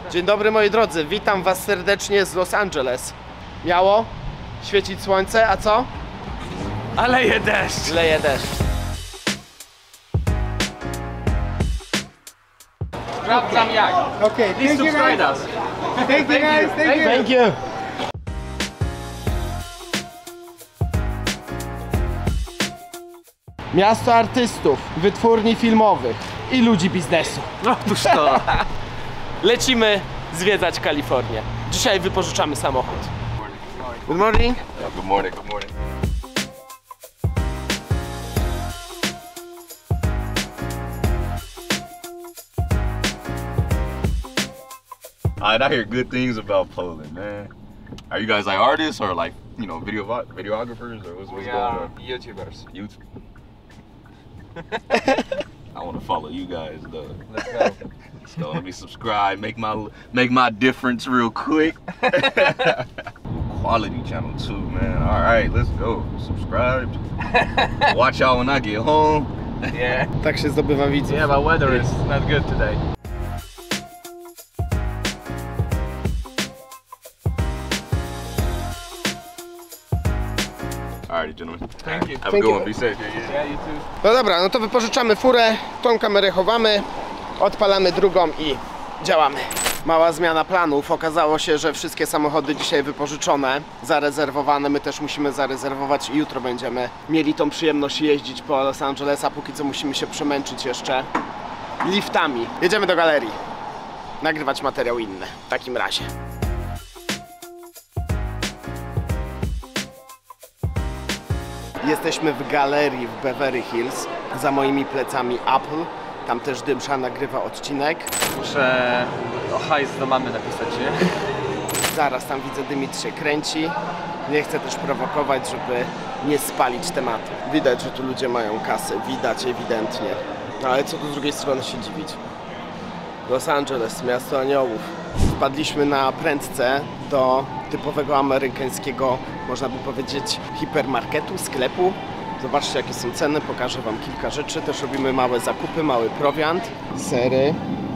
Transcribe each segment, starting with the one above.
Dzień dobry moi drodzy, witam was serdecznie z Los Angeles. Miało świecić słońce, a co? A leje deszcz! Leje deszcz. Sprawdzam jak. Okay, Please subscribe us. Thank you guys, thank you. Thank you. Miasto artystów, wytwórni filmowych i ludzi biznesu. Otóż to. Lecimy zwiedzać Kalifornię. Dzisiaj wypożyczamy samochód. Good morning. Good morning, good morning. I hear good things about Poland, man. Are you guys like artists or like, you know, videographers or what's going on? YouTubers. YouTube. I want to follow you guys though. Let's go. So let me subscribe, make my difference real quick. Quality channel too, man. All right, let's go. Subscribe. Watch y'all when I get home. Yeah. Tak się zdobywa widzów. Yeah, but weather is not good today. Alrighty, gentlemen. Thank you. Have a Thank good you. one. Be safe. Yeah. Yeah, you too. No dobra, no to wypożyczamy furę, tą kamerę chowamy, odpalamy drugą i działamy. Mała zmiana planów. Okazało się, że wszystkie samochody dzisiaj wypożyczone, zarezerwowane. My też musimy zarezerwować i jutro będziemy mieli tą przyjemność jeździć po Los Angeles, a póki co musimy się przemęczyć jeszcze liftami. Jedziemy do galerii, nagrywać materiał inny w takim razie. Jesteśmy w galerii w Beverly Hills, za moimi plecami Apple. Tam też Dymsza nagrywa odcinek. Muszę hajs do mamy napisać, nie? Zaraz tam widzę, Dymit się kręci. Nie chcę też prowokować, żeby nie spalić tematu. Widać, że tu ludzie mają kasę, widać ewidentnie. No ale co tu z drugiej strony się dziwić? Los Angeles, miasto aniołów. Wpadliśmy na prędce do typowego amerykańskiego, można by powiedzieć, hipermarketu, sklepu. Zobaczcie, jakie są ceny, pokażę wam kilka rzeczy. Też robimy małe zakupy, mały prowiant, sery.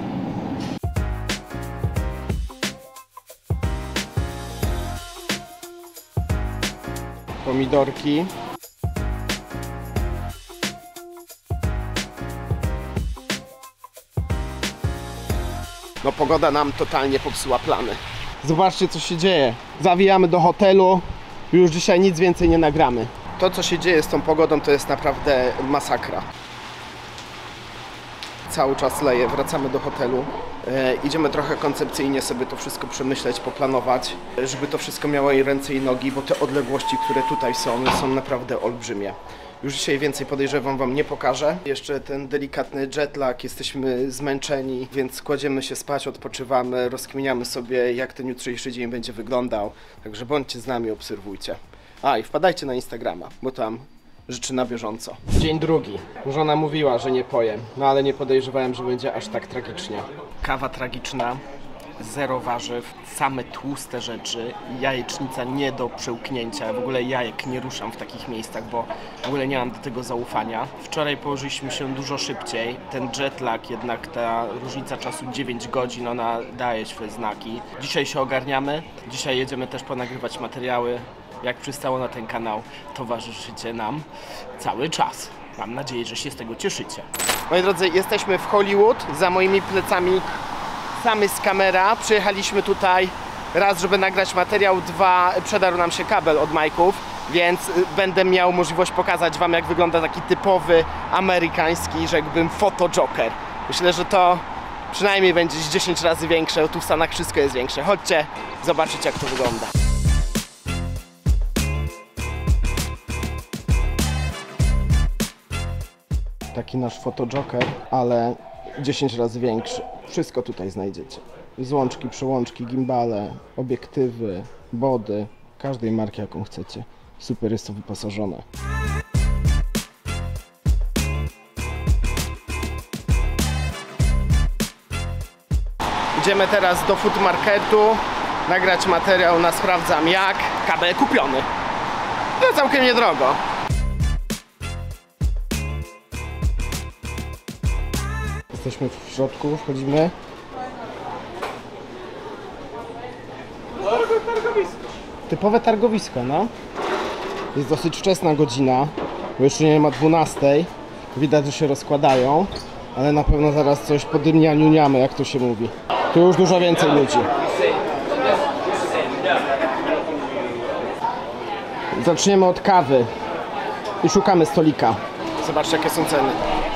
Pomidorki. No pogoda nam totalnie popsuła plany. Zobaczcie, co się dzieje. Zawijamy do hotelu. Już dzisiaj nic więcej nie nagramy. To, co się dzieje z tą pogodą, to jest naprawdę masakra. Cały czas leje, wracamy do hotelu. Idziemy trochę koncepcyjnie sobie to wszystko przemyśleć, poplanować, żeby to wszystko miało i ręce i nogi, bo te odległości, które tutaj są naprawdę olbrzymie. Już dzisiaj więcej, podejrzewam, wam nie pokażę. Jeszcze ten delikatny jetlag, jesteśmy zmęczeni, więc kładziemy się spać, odpoczywamy, rozkminiamy sobie, jak ten jutrzejszy dzień będzie wyglądał. Także bądźcie z nami, obserwujcie. A i wpadajcie na Instagrama, bo tam rzeczy na bieżąco. Dzień drugi. Żona mówiła, że nie pojem, no ale nie podejrzewałem, że będzie aż tak tragicznie. Kawa tragiczna, zero warzyw, same tłuste rzeczy, jajecznica nie do przełknięcia. W ogóle jajek nie ruszam w takich miejscach, bo w ogóle nie mam do tego zaufania. Wczoraj położyliśmy się dużo szybciej. Ten jetlag, jednak ta różnica czasu 9 godzin, ona daje swoje znaki. Dzisiaj się ogarniamy, dzisiaj jedziemy też ponagrywać materiały. Jak przystało na ten kanał, towarzyszycie nam cały czas. Mam nadzieję, że się z tego cieszycie. Moi drodzy, jesteśmy w Hollywood, za moimi plecami Samys kamera. Przyjechaliśmy tutaj raz, żeby nagrać materiał, dwa, przedarł nam się kabel od majków, więc będę miał możliwość pokazać wam, jak wygląda taki typowy amerykański, rzekłbym, fotojoker. Myślę, że to przynajmniej będzie 10 razy większe, tu w Stanach wszystko jest większe. Chodźcie, zobaczycie, jak to wygląda. Taki nasz fotojoker, ale 10 razy większy. Wszystko tutaj znajdziecie. Złączki, przełączki, gimbale, obiektywy, body, każdej marki, jaką chcecie. Super jest to wyposażone. Idziemy teraz do food marketu, nagrać materiał na Sprawdzam Jak. Kabel kupiony. To całkiem niedrogo. Jesteśmy w środku, wchodzimy. Typowe targowisko, no. Jest dosyć wczesna godzina, bo jeszcze nie ma 12. Widać, że się rozkładają, ale na pewno zaraz coś podymnianiuniamy, jak to się mówi. Tu już dużo więcej ludzi. Zaczniemy od kawy i szukamy stolika. Zobaczcie, jakie są ceny.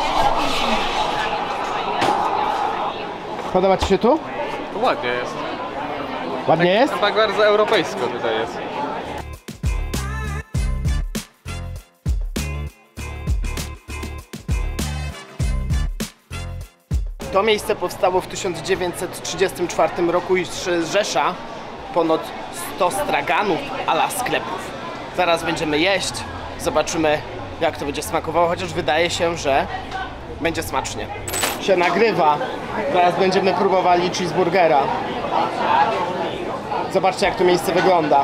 Podoba Ci się tu? To ładnie jest. Ładnie jest? Tak bardzo europejsko tutaj jest. To miejsce powstało w 1934 roku i zrzesza ponad 100 straganów a la sklepów. Zaraz będziemy jeść, zobaczymy, jak to będzie smakowało, chociaż wydaje się, że będzie smacznie. Się nagrywa. Zaraz będziemy próbowali cheeseburgera. Zobaczcie, jak to miejsce wygląda.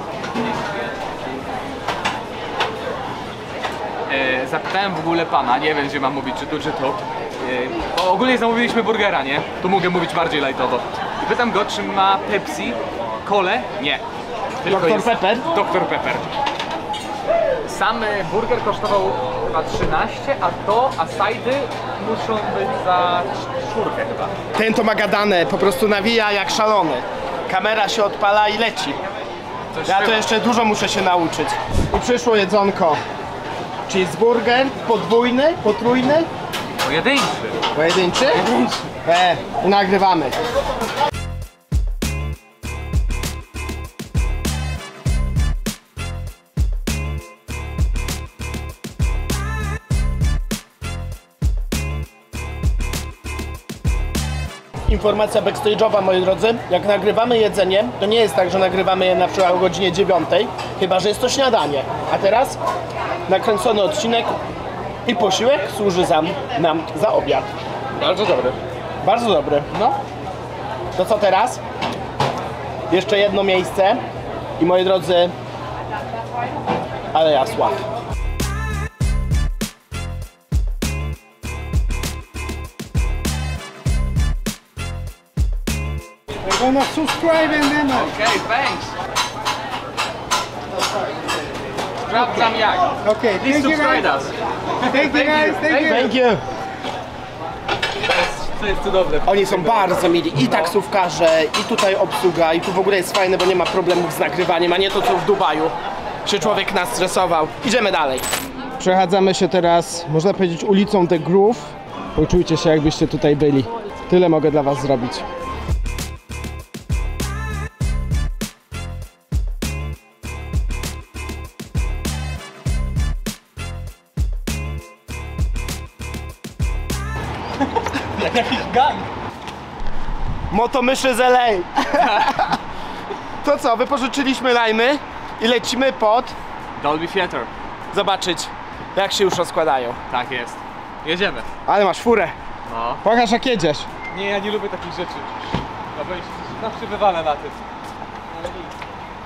Zapytałem w ogóle pana, nie wiem, gdzie mam mówić, czy tu, czy tu. Bo ogólnie zamówiliśmy burgera, nie? Tu mogę mówić bardziej lightowo. I pytam go, czy ma Pepsi, Colę? Nie. Tylko Dr. jest Pepper? Dr. Pepper. Sam burger kosztował chyba 13, a side'y muszą być za 4 chyba. Ten to ma gadane, po prostu nawija jak szalony. Kamera się odpala i leci. Ja to jeszcze dużo muszę się nauczyć. I przyszło jedzonko. Cheeseburger, podwójny, potrójny, Pojedynczy. pojedynczy. I nagrywamy. Informacja backstage'owa, moi drodzy. Jak nagrywamy jedzenie, to nie jest tak, że nagrywamy je na przykład o godzinie 9, chyba że jest to śniadanie. A teraz nakręcony odcinek i posiłek służy nam za obiad. Bardzo dobry. Bardzo dobry. No. To co teraz? Jeszcze jedno miejsce. I moi drodzy, ale jasła. We're gonna subscribe and then Okay, thanks. Sprawdzam jak. okay. Please Thank you subscribe guys. us. Thank you guys. Thank you. Thank you. To jest cudowne. Oni są bardzo mili. I taksówkarze, i tutaj obsługa, i tu w ogóle jest fajne, bo nie ma problemów z nagrywaniem, a nie to co w Dubaju. Się człowiek nastresował. Idziemy dalej. Przechadzamy się teraz, można powiedzieć, ulicą The Groove. Poczujcie się, jakbyście tutaj byli. Tyle mogę dla was zrobić. Gang. Motomyszy z LA. To co, wypożyczyliśmy lajmy i lecimy pod Dolby Theatre. zobaczyć, jak się już rozkładają. Tak jest. Jedziemy. Ale masz furę. No. Pokaż, jak jedziesz. Nie, ja nie lubię takich rzeczy. No bo ja się zawsze wywalę na tym. Ale nic.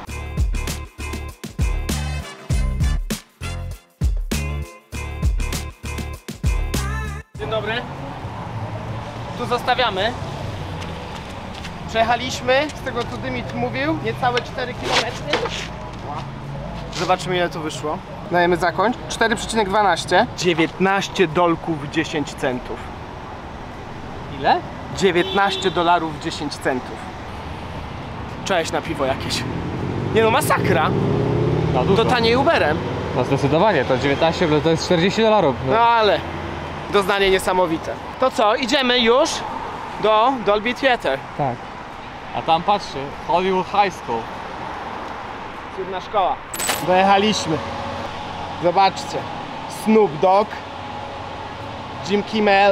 Dzień dobry. Tu zostawiamy. Przejechaliśmy, z tego co Dymit mówił, niecałe 4 km. Zobaczymy, ile to wyszło. Dajemy zakończ. 4,12. 19 dolków 10 centów. Ile? 19 dolarów 10 centów. Cześć na piwo jakieś. Nie no, masakra. No To dużo. taniej Uberem. No zdecydowanie, to 19, to jest 40 dolarów. No ale doznanie niesamowite. To co, idziemy już do Dolby Theatre. Tak. A tam patrzcie, Hollywood High School. Cudna szkoła. Dojechaliśmy. Zobaczcie. Snoop Dogg, Jim Kimmel.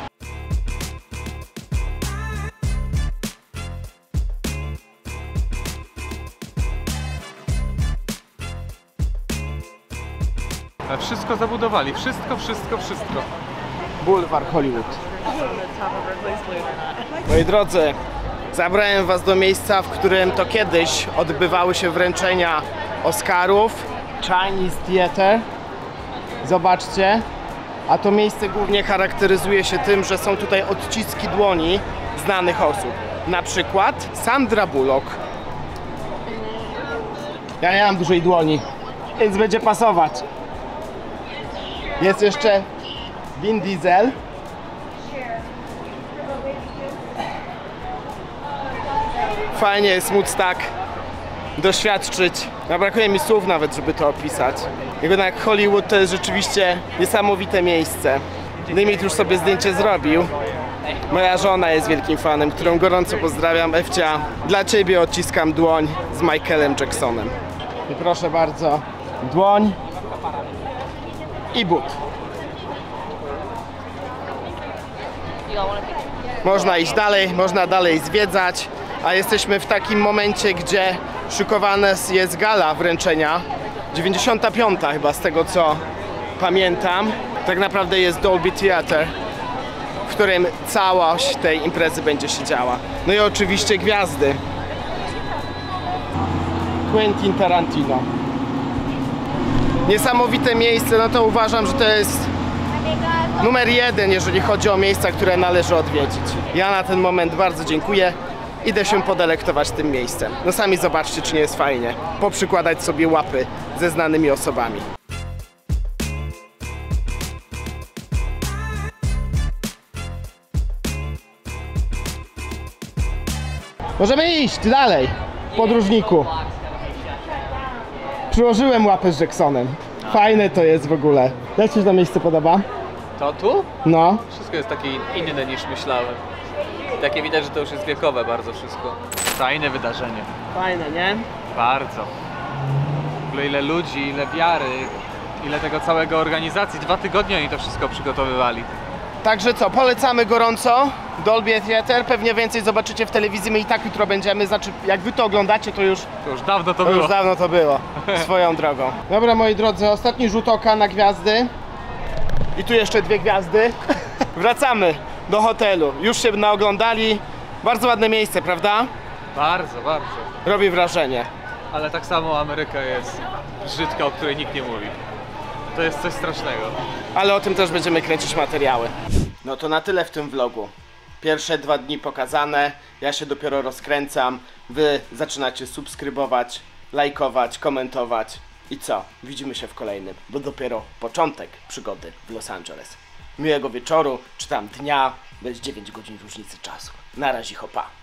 Ale wszystko zabudowali, wszystko. Bulwar Hollywood. Moi drodzy, zabrałem was do miejsca, w którym to kiedyś odbywały się wręczenia Oscarów. Chinese Theatre. Zobaczcie. A to miejsce głównie charakteryzuje się tym, że są tutaj odciski dłoni znanych osób. Na przykład Sandra Bullock. Ja nie mam dużej dłoni, więc będzie pasować. Jest jeszcze Vin Diesel. Fajnie jest móc tak doświadczyć. No, brakuje mi słów nawet, żeby to opisać. Jednak Hollywood to jest rzeczywiście niesamowite miejsce. Dymit już sobie zdjęcie zrobił. Moja żona jest wielkim fanem, którą gorąco pozdrawiam. Ewcia, dla ciebie odciskam dłoń z Michaelem Jacksonem. I proszę bardzo, dłoń i but. Można iść dalej, można dalej zwiedzać, a jesteśmy w takim momencie, gdzie szykowana jest gala wręczenia. 95 chyba, z tego co pamiętam. Tak naprawdę jest Dolby Theatre, w którym całość tej imprezy będzie się działa. No i oczywiście gwiazdy. Quentin Tarantino. Niesamowite miejsce, no to uważam, że to jest numer 1, jeżeli chodzi o miejsca, które należy odwiedzić. Ja na ten moment bardzo dziękuję. Idę się podelektować tym miejscem. No sami zobaczcie, czy nie jest fajnie. Poprzykładać sobie łapy ze znanymi osobami. Możemy iść dalej, podróżniku. Przyłożyłem łapę z Jacksonem. Fajne to jest w ogóle. Jak ci się to miejsce podoba? To tu? No. Wszystko jest takie inne niż myślałem. Takie widać, że to już jest wiekowe bardzo wszystko. Fajne wydarzenie. Fajne, nie? Bardzo. W ogóle ile ludzi, ile wiary, ile tego całego organizacji. 2 tygodnie oni to wszystko przygotowywali. Także co, polecamy gorąco Dolby Theatre, pewnie więcej zobaczycie w telewizji, my i tak jutro będziemy, znaczy jak wy to oglądacie, to już Dawno to To było. już dawno to było, swoją drogą. Dobra, moi drodzy, ostatni rzut oka na gwiazdy. I tu jeszcze 2 gwiazdy. Wracamy do hotelu. Już się naoglądali. Bardzo ładne miejsce, prawda? Bardzo, bardzo. Robi wrażenie. Ale tak samo Ameryka jest brzydka, o której nikt nie mówi. To jest coś strasznego. Ale o tym też będziemy kręcić materiały. No to na tyle w tym vlogu. Pierwsze 2 dni pokazane. Ja się dopiero rozkręcam. Wy zaczynacie subskrybować, lajkować, komentować. I co? Widzimy się w kolejnym, bo dopiero początek przygody w Los Angeles. Miłego wieczoru, czy tam dnia, bez 9 godzin różnicy czasu. Na razie, hopa.